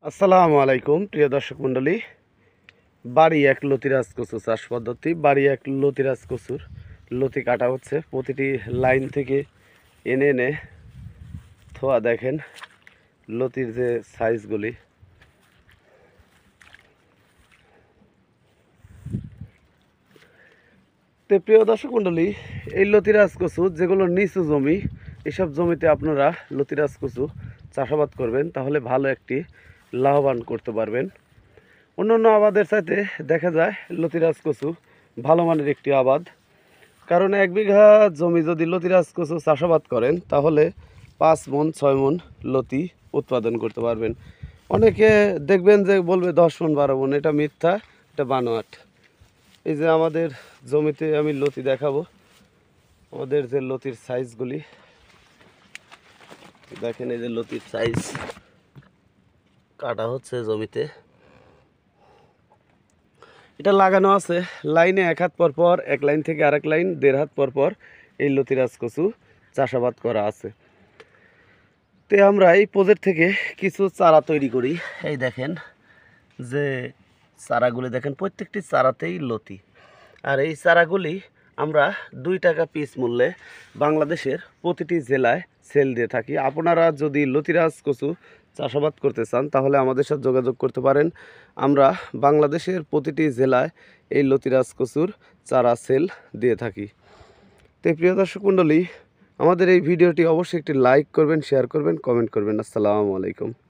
আসসালামু আলাইকুম প্রিয় দর্শক মণ্ডলী। বাড়ি এক লতিরাজ কচু চাষ পদ্ধতি। বাড়ি এক লতিরাজ কচুর লতি কাটা হচ্ছে। প্রতিটি লাইন থেকে এনে এনে থোয়া দেখেন লতির যে সাইজগুলি। তো প্রিয় দর্শক মণ্ডলী, এই লতিরাজ কচু যেগুলো নিচু জমি, এসব জমিতে আপনারা লতিরাজ কচু চাষাবাদ করবেন, তাহলে ভালো একটি লাভবান করতে পারবেন। অন্যান্য আবাদের চাইতে দেখা যায় লতিরাজ কচু ভালো মানের একটি আবাদ। কারণ 1 বিঘা জমি যদি লতিরাজ কচু চাষাবাদ করেন, তাহলে 5 মণ 6 মণ লতি উৎপাদন করতে পারবেন। অনেকে দেখবেন যে বলবে 10 মণ 12 মণ, এটা মিথ্যা, এটা বানোয়াট। এই যে আমাদের জমিতে আমি লতি দেখাবো, আমাদের যে লতির সাইজগুলি দেখেন। এই যে লতির সাইজ কাটা হচ্ছে জমিতে। এটা লাগানো আছে লাইনে 1 হাত পর পর, এক লাইন থেকে আরেক লাইন 1.5 হাত পর পর এই লতিরাজ কচু চাষাবাদ করা আছে। তো আমরা এই প্রজেক্ট থেকে কিছু চারা তৈরি করি। এই দেখেন যে চারাগুলি দেখেন, প্রত্যেকটি চারাতেই লতি। আর এই চারাগুলি আমরা 2 টাকা পিস মূল্যে বাংলাদেশের প্রতিটি জেলায় সেল দিয়ে থাকি। আপনারা যদি লতিরাজ কচু চাষাবাদ করতে চান, তাহলে আমাদের সাথে যোগাযোগ করতে পারেন। আমরা বাংলাদেশের প্রতিটি জেলায় এই লতিরাজ কচুর চারা সেল দিয়ে থাকি। তো প্রিয় দর্শক মণ্ডলী, আমাদের এই ভিডিওটি অবশ্যই একটি লাইক করবেন, শেয়ার করবেন, কমেন্ট করবেন। আসসালামু আলাইকুম।